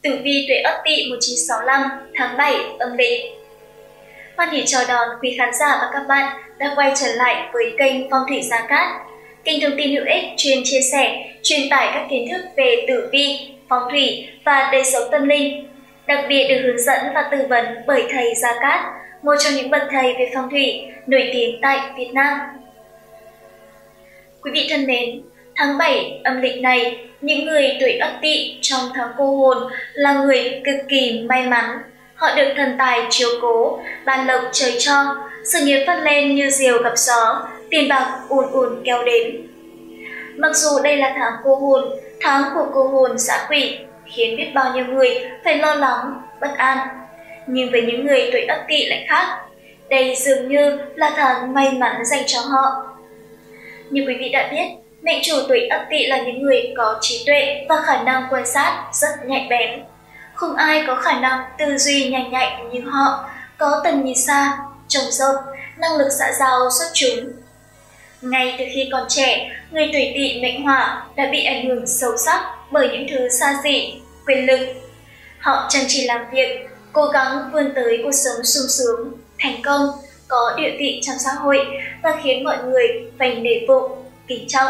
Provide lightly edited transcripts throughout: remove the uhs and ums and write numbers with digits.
Tử vi tuổi Ất Tỵ 1965 tháng 7 âm lịch. Hoan hỉ chào đón quý khán giả và các bạn đã quay trở lại với kênh Phong thủy Gia Cát, kênh thông tin hữu ích chuyên chia sẻ, truyền tải các kiến thức về tử vi, phong thủy và đời sống tâm linh. Đặc biệt được hướng dẫn và tư vấn bởi thầy Gia Cát, một trong những bậc thầy về phong thủy nổi tiếng tại Việt Nam. Quý vị thân mến, tháng 7 âm lịch này, những người tuổi Ất Tỵ trong tháng cô hồn là người cực kỳ may mắn. Họ được thần tài chiếu cố, ban lộc trời cho, sự nghiệp phát lên như diều gặp gió, tiền bạc ùn ùn kéo đến. Mặc dù đây là tháng cô hồn, tháng của cô hồn dã quỷ, khiến biết bao nhiêu người phải lo lắng, bất an. Nhưng với những người tuổi Ất Tỵ lại khác, đây dường như là tháng may mắn dành cho họ. Như quý vị đã biết, mệnh chủ tuổi Ất Tỵ là những người có trí tuệ và khả năng quan sát rất nhạy bén. Không ai có khả năng tư duy nhanh nhạy như họ, có tầm nhìn xa, trông rộng, năng lực xã giao xuất chúng. Ngay từ khi còn trẻ, người tuổi Tỵ mệnh hỏa đã bị ảnh hưởng sâu sắc bởi những thứ xa xỉ, quyền lực. Họ chăm chỉ làm việc, cố gắng vươn tới cuộc sống sung sướng, thành công, có địa vị trong xã hội và khiến mọi người phải nể phục, kính trọng.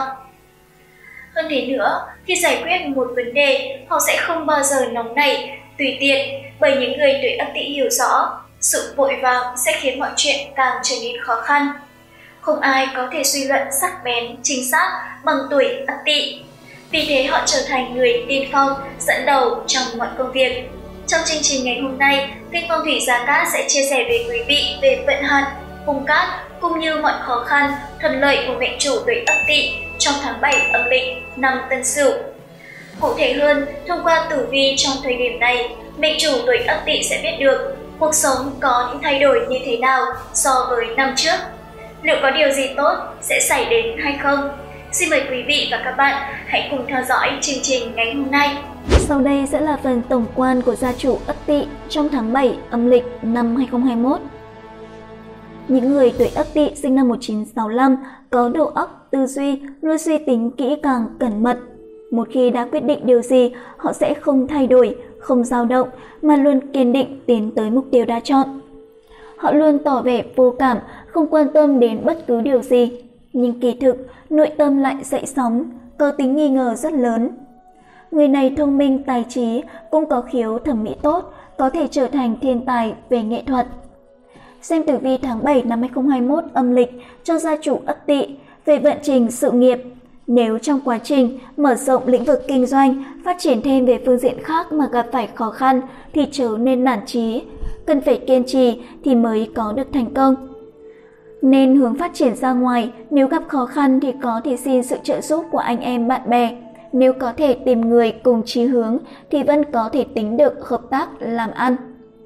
Hơn thế nữa, khi giải quyết một vấn đề, họ sẽ không bao giờ nóng nảy, tùy tiện, bởi những người tuổi Ất Tỵ hiểu rõ, sự vội vàng sẽ khiến mọi chuyện càng trở nên khó khăn. Không ai có thể suy luận sắc bén, chính xác bằng tuổi Ất Tỵ. Vì thế họ trở thành người tiên phong, dẫn đầu trong mọi công việc. Trong chương trình ngày hôm nay, kênh Phong thủy Gia Cát sẽ chia sẻ với quý vị về vận hạn, cung cát cũng như mọi khó khăn, thuận lợi của mệnh chủ tuổi Ất Tỵ trong tháng 7 âm lịch năm Tân Sửu. Cụ thể hơn, thông qua tử vi trong thời điểm này, mệnh chủ tuổi Ất Tỵ sẽ biết được cuộc sống có những thay đổi như thế nào so với năm trước. Liệu có điều gì tốt sẽ xảy đến hay không? Xin mời quý vị và các bạn hãy cùng theo dõi chương trình ngày hôm nay. Sau đây sẽ là phần tổng quan của gia chủ Ất Tỵ trong tháng 7 âm lịch năm 2021. Những người tuổi Ất Tỵ sinh năm 1965 có đầu óc, tư duy, luôn suy tính kỹ càng, cẩn mật. Một khi đã quyết định điều gì, họ sẽ không thay đổi, không dao động, mà luôn kiên định tiến tới mục tiêu đã chọn. Họ luôn tỏ vẻ vô cảm, không quan tâm đến bất cứ điều gì, nhưng kỳ thực, nội tâm lại dậy sóng, có tính nghi ngờ rất lớn. Người này thông minh, tài trí, cũng có khiếu thẩm mỹ tốt, có thể trở thành thiên tài về nghệ thuật. Xem tử vi tháng 7 năm 2021 âm lịch cho gia chủ Ất Tỵ về vận trình sự nghiệp. Nếu trong quá trình mở rộng lĩnh vực kinh doanh, phát triển thêm về phương diện khác mà gặp phải khó khăn thì chớ nên nản chí, cần phải kiên trì thì mới có được thành công. Nên hướng phát triển ra ngoài, nếu gặp khó khăn thì có thể xin sự trợ giúp của anh em bạn bè. Nếu có thể tìm người cùng chí hướng thì vẫn có thể tính được hợp tác làm ăn.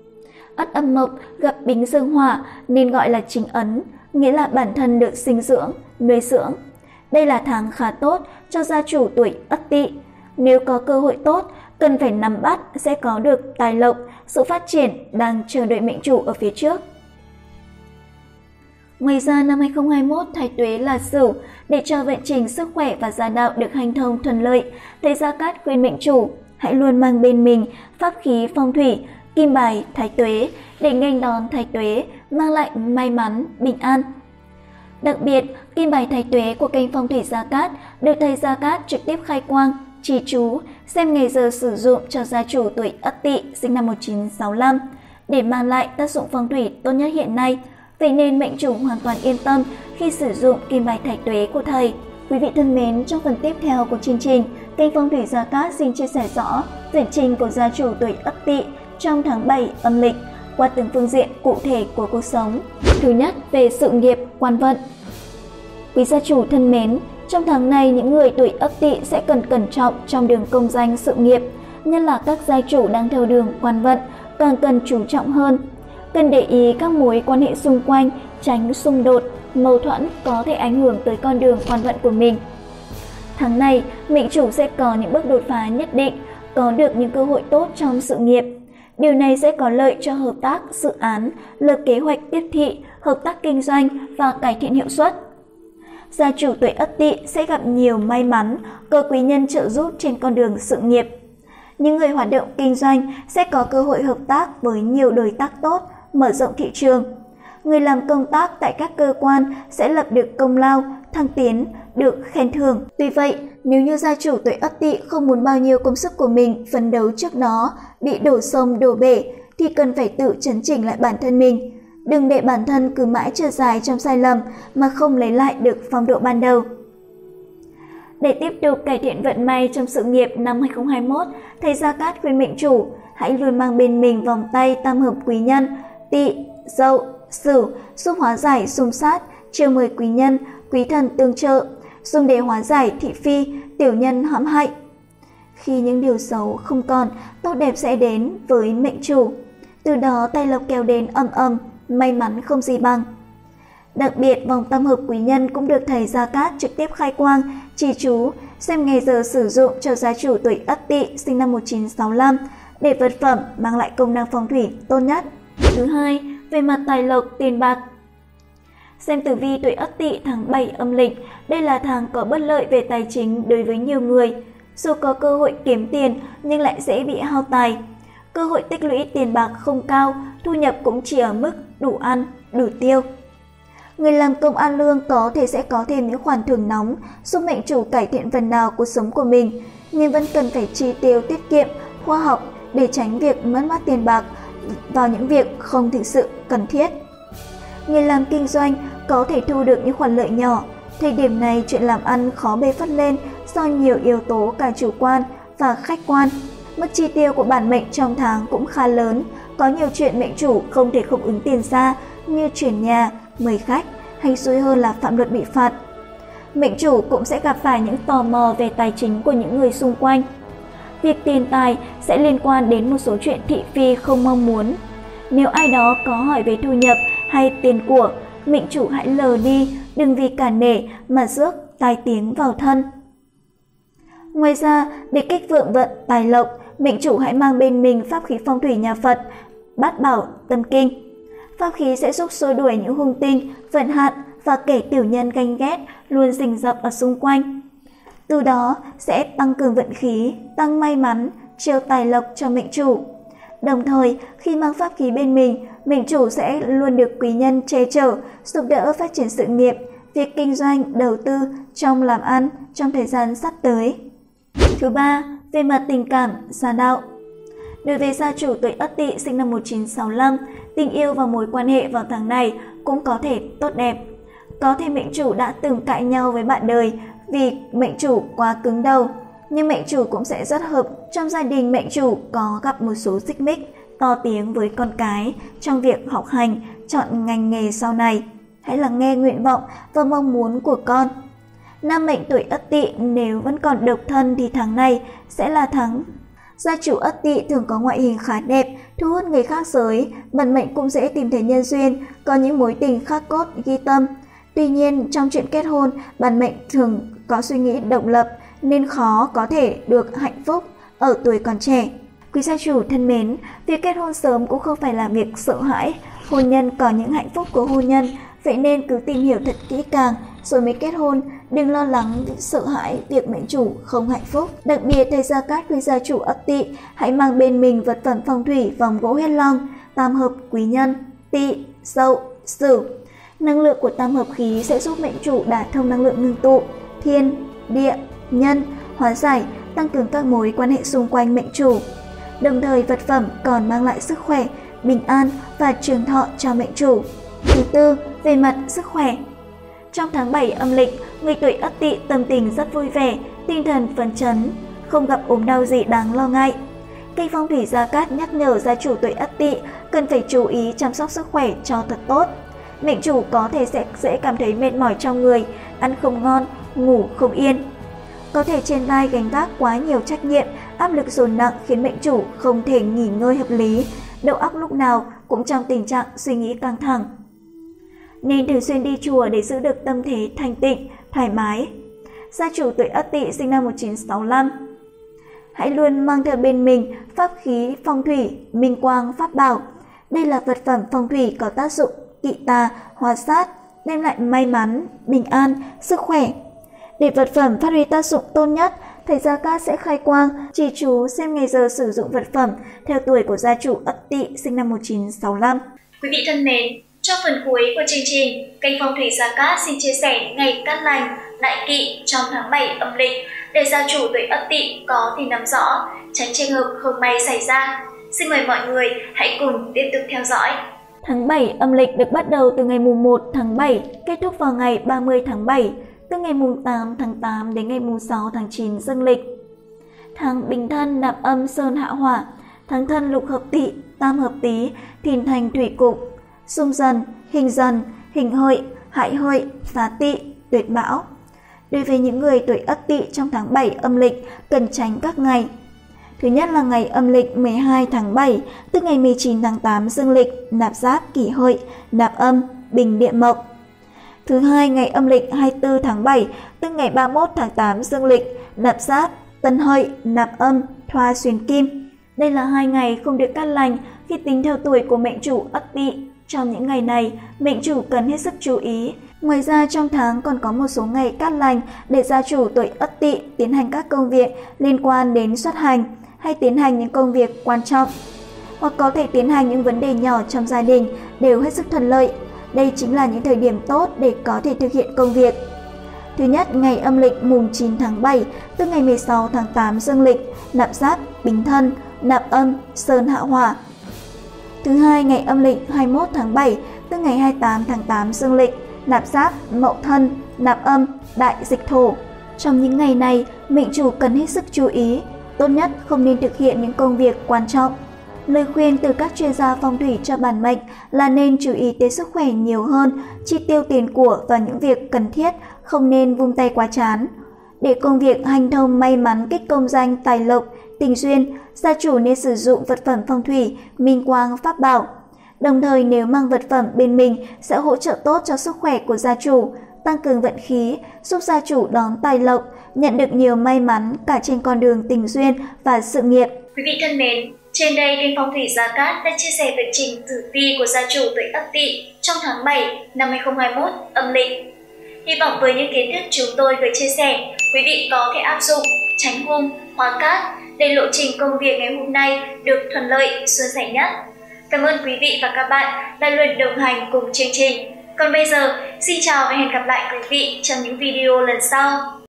Ất Âm Mộc gặp Bính Dương Hỏa nên gọi là chính ấn, nghĩa là bản thân được sinh dưỡng, nuôi dưỡng. Đây là tháng khá tốt cho gia chủ tuổi Ất Tỵ. Nếu có cơ hội tốt, cần phải nắm bắt sẽ có được tài lộc, sự phát triển đang chờ đợi mệnh chủ ở phía trước. Ngoài ra năm 2021 thái tuế là Sửu, để cho vận trình sức khỏe và gia đạo được hanh thông thuận lợi, thầy Gia Cát khuyên mệnh chủ hãy luôn mang bên mình pháp khí phong thủy, kim bài thái tuế để nghênh đón thái tuế, mang lại may mắn, bình an. Đặc biệt, kim bài thái tuế của kênh Phong thủy Gia Cát được thầy Gia Cát trực tiếp khai quang, trì chú, xem ngày giờ sử dụng cho gia chủ tuổi Ất Tỵ sinh năm 1965 để mang lại tác dụng phong thủy tốt nhất hiện nay. Vậy nên mệnh chủ hoàn toàn yên tâm khi sử dụng kim bài thái tuế của thầy. Quý vị thân mến, trong phần tiếp theo của chương trình, kênh Phong thủy Gia Cát xin chia sẻ rõ vận trình của gia chủ tuổi Ất Tỵ trong tháng 7 âm lịch qua từng phương diện cụ thể của cuộc sống. Thứ nhất, về sự nghiệp, quan vận. Quý gia chủ thân mến, trong tháng này những người tuổi Ất Tỵ sẽ cần cẩn trọng trong đường công danh sự nghiệp, nhất là các gia chủ đang theo đường quan vận càng cần chú trọng hơn. Cần để ý các mối quan hệ xung quanh, tránh xung đột, mâu thuẫn có thể ảnh hưởng tới con đường quan vận của mình. Tháng này, mệnh chủ sẽ có những bước đột phá nhất định, có được những cơ hội tốt trong sự nghiệp. Điều này sẽ có lợi cho hợp tác, dự án, lập kế hoạch tiếp thị, hợp tác kinh doanh và cải thiện hiệu suất. Gia chủ tuổi Ất Tỵ sẽ gặp nhiều may mắn, có quý nhân trợ giúp trên con đường sự nghiệp. Những người hoạt động kinh doanh sẽ có cơ hội hợp tác với nhiều đối tác tốt, mở rộng thị trường. Người làm công tác tại các cơ quan sẽ lập được công lao, thăng tiến, được khen thưởng. Tuy vậy, nếu như gia chủ tuổi Ất Tỵ không muốn bao nhiêu công sức của mình phấn đấu trước đó bị đổ sông đổ bể, thì cần phải tự chấn chỉnh lại bản thân mình. Đừng để bản thân cứ mãi trượt dài trong sai lầm mà không lấy lại được phong độ ban đầu. Để tiếp tục cải thiện vận may trong sự nghiệp năm 2021, thầy Gia Cát khuyên mệnh chủ hãy luôn mang bên mình vòng tay tam hợp quý nhân Tỵ, Dậu, Sửu giúp hóa giải xung sát, chiêu mời quý nhân, quý thần tương trợ, dùng để hóa giải thị phi, tiểu nhân hãm hại. Khi những điều xấu không còn, tốt đẹp sẽ đến với mệnh chủ. Từ đó tài lộc kéo đến ầm ầm, may mắn không gì bằng. Đặc biệt, vòng tam hợp quý nhân cũng được thầy Gia Cát trực tiếp khai quang, chỉ chú, xem ngày giờ sử dụng cho gia chủ tuổi Ất Tỵ sinh năm 1965 để vật phẩm mang lại công năng phong thủy tốt nhất. Thứ hai, về mặt tài lộc tiền bạc. Xem tử vi tuổi Ất Tỵ tháng 7 âm lịch, đây là tháng có bất lợi về tài chính đối với nhiều người. Dù có cơ hội kiếm tiền nhưng lại dễ bị hao tài. Cơ hội tích lũy tiền bạc không cao, thu nhập cũng chỉ ở mức đủ ăn, đủ tiêu. Người làm công ăn lương có thể sẽ có thêm những khoản thưởng nóng giúp mệnh chủ cải thiện phần nào cuộc sống của mình, nhưng vẫn cần phải chi tiêu tiết kiệm, khoa học để tránh việc mất mát tiền bạc vào những việc không thực sự cần thiết. Người làm kinh doanh có thể thu được những khoản lợi nhỏ. Thời điểm này chuyện làm ăn khó bế phất lên do nhiều yếu tố cả chủ quan và khách quan. Mức chi tiêu của bản mệnh trong tháng cũng khá lớn, có nhiều chuyện mệnh chủ không thể không ứng tiền ra như chuyển nhà, mời khách hay xui hơn là phạm luật bị phạt. Mệnh chủ cũng sẽ gặp phải những tò mò về tài chính của những người xung quanh. Việc tiền tài sẽ liên quan đến một số chuyện thị phi không mong muốn. Nếu ai đó có hỏi về thu nhập hay tiền của, mệnh chủ hãy lờ đi, đừng vì cả nể mà rước tai tiếng vào thân. Ngoài ra, để kích vượng vận tài lộc, mệnh chủ hãy mang bên mình pháp khí phong thủy nhà Phật, Bát Bảo Tâm Kinh. Pháp khí sẽ giúp xua đuổi những hung tinh, vận hạn và kẻ tiểu nhân ganh ghét luôn rình rập ở xung quanh. Từ đó sẽ tăng cường vận khí, tăng may mắn, chiêu tài lộc cho mệnh chủ. Đồng thời, khi mang pháp khí bên mình, mệnh chủ sẽ luôn được quý nhân che chở, giúp đỡ phát triển sự nghiệp, việc kinh doanh, đầu tư trong làm ăn trong thời gian sắp tới. Thứ ba, về mặt tình cảm, gia đạo. Đối với gia chủ tuổi Ất Tỵ sinh năm 1965, tình yêu và mối quan hệ vào tháng này cũng có thể tốt đẹp. Có thể mệnh chủ đã từng cãi nhau với bạn đời vì mệnh chủ quá cứng đầu, nhưng mệnh chủ cũng sẽ rất hợp. Trong gia đình mệnh chủ có gặp một số xích mích, to tiếng với con cái trong việc học hành, chọn ngành nghề sau này. Hãy lắng nghe nguyện vọng và mong muốn của con. Nam mệnh tuổi Ất Tỵ nếu vẫn còn độc thân thì tháng này sẽ là tháng. Gia chủ Ất Tỵ thường có ngoại hình khá đẹp, thu hút người khác giới, bản mệnh cũng dễ tìm thấy nhân duyên, có những mối tình khắc cốt ghi tâm. Tuy nhiên, trong chuyện kết hôn, bản mệnh thường có suy nghĩ độc lập nên khó có thể được hạnh phúc ở tuổi còn trẻ. Quý gia chủ thân mến, việc kết hôn sớm cũng không phải là việc sợ hãi. Hôn nhân có những hạnh phúc của hôn nhân, vậy nên cứ tìm hiểu thật kỹ càng rồi mới kết hôn, đừng lo lắng sợ hãi việc mệnh chủ không hạnh phúc. Đặc biệt, thầy Gia Cát khuyên gia chủ Ất Tỵ hãy mang bên mình vật phẩm phong thủy vòng gỗ Huyết Long, tam hợp quý nhân Tỵ, Dậu, Sửu. Năng lượng của tam hợp khí sẽ giúp mệnh chủ đả thông năng lượng ngưng tụ, thiên, địa, nhân, hóa giải, tăng cường các mối quan hệ xung quanh mệnh chủ. Đồng thời vật phẩm còn mang lại sức khỏe, bình an và trường thọ cho mệnh chủ. Thứ tư, về mặt sức khỏe. Trong tháng 7 âm lịch, người tuổi Ất Tỵ tâm tình rất vui vẻ, tinh thần phấn chấn, không gặp ốm đau gì đáng lo ngại. Cây phong thủy Gia Cát nhắc nhở gia chủ tuổi Ất Tỵ cần phải chú ý chăm sóc sức khỏe cho thật tốt. Mệnh chủ có thể sẽ dễ cảm thấy mệt mỏi trong người, ăn không ngon, ngủ không yên. Có thể trên vai gánh vác quá nhiều trách nhiệm, áp lực dồn nặng khiến mệnh chủ không thể nghỉ ngơi hợp lý, đầu óc lúc nào cũng trong tình trạng suy nghĩ căng thẳng. Nên thường xuyên đi chùa để giữ được tâm thế thanh tịnh, thoải mái. Gia chủ tuổi Ất Tỵ sinh năm 1965. Hãy luôn mang theo bên mình pháp khí phong thủy, minh quang, pháp bảo. Đây là vật phẩm phong thủy có tác dụng kỵ tà, hóa sát, đem lại may mắn, bình an, sức khỏe. Để vật phẩm phát huy tác dụng tốt nhất, thầy Gia Cát sẽ khai quang, chỉ chú xem ngày giờ sử dụng vật phẩm theo tuổi của gia chủ Ất Tỵ sinh năm 1965. Quý vị thân mến, trong phần cuối của chương trình, kênh Phong thủy Gia Cát xin chia sẻ những ngày cát lành, đại kỵ trong tháng 7 âm lịch để gia chủ tuổi Ất Tỵ có thể nắm rõ, tránh trường hợp không may xảy ra. Xin mời mọi người hãy cùng tiếp tục theo dõi. Tháng 7 âm lịch được bắt đầu từ ngày mùng 1 tháng 7, kết thúc vào ngày 30 tháng 7, từ ngày mùng 8 tháng 8 đến ngày mùng 6 tháng 9 dương lịch. Tháng Bính Thân nạp âm Sơn Hạ Hỏa, tháng Thân lục hợp Tỵ, tam hợp Tý, thìn thành thủy cục, xung dần, hình hợi, hại hợi, phá Tỵ, tuyệt mão. Đối với những người tuổi Ất Tỵ trong tháng 7 âm lịch cần tránh các ngày. Thứ nhất là ngày âm lịch 12 tháng 7, tức ngày 19 tháng 8 dương lịch, nạp giáp Kỷ Hợi, nạp âm Bình Địa Mộc. Thứ hai, ngày âm lịch 24 tháng 7, tức ngày 31 tháng 8 dương lịch, nạp giáp Tân Hợi, nạp âm Thoa Xuyến Kim. Đây là 2 ngày không được cát lành khi tính theo tuổi của mệnh chủ Ất Tỵ. Trong những ngày này, mệnh chủ cần hết sức chú ý. Ngoài ra trong tháng còn có một số ngày cát lành để gia chủ tuổi Ất Tỵ tiến hành các công việc liên quan đến xuất hành hay tiến hành những công việc quan trọng, hoặc có thể tiến hành những vấn đề nhỏ trong gia đình đều hết sức thuận lợi. Đây chính là những thời điểm tốt để có thể thực hiện công việc. Thứ nhất, ngày âm lịch mùng 9 tháng 7, tức ngày 16 tháng 8 dương lịch, nạp giáp Bính Thân, nạp âm Sơn Hạ Hỏa. Thứ hai, ngày âm lịch 21 tháng 7, tức ngày 28 tháng 8 dương lịch, nạp giáp Mậu Thân, nạp âm Đại Dịch Thổ. Trong những ngày này, mệnh chủ cần hết sức chú ý, tốt nhất không nên thực hiện những công việc quan trọng. Lời khuyên từ các chuyên gia phong thủy cho bản mệnh là nên chú ý tới sức khỏe nhiều hơn, chi tiêu tiền của vào những việc cần thiết, không nên vung tay quá chán. Để công việc hanh thông may mắn kích công danh tài lộc, tình duyên, gia chủ nên sử dụng vật phẩm phong thủy, minh quang pháp bảo. Đồng thời nếu mang vật phẩm bên mình sẽ hỗ trợ tốt cho sức khỏe của gia chủ, tăng cường vận khí, giúp gia chủ đón tài lộc, nhận được nhiều may mắn cả trên con đường tình duyên và sự nghiệp. Quý vị thân mến, trên đây kênh Phong thủy Gia Cát đã chia sẻ lịch trình tử vi của gia chủ tuổi Ất Tỵ trong tháng 7 năm 2021 âm lịch. Hy vọng với những kiến thức chúng tôi vừa chia sẻ, quý vị có thể áp dụng, tránh hung, hóa cát để lộ trình công việc ngày hôm nay được thuận lợi, suôn sẻ nhất. Cảm ơn quý vị và các bạn đã luôn đồng hành cùng chương trình. Còn bây giờ, xin chào và hẹn gặp lại quý vị trong những video lần sau.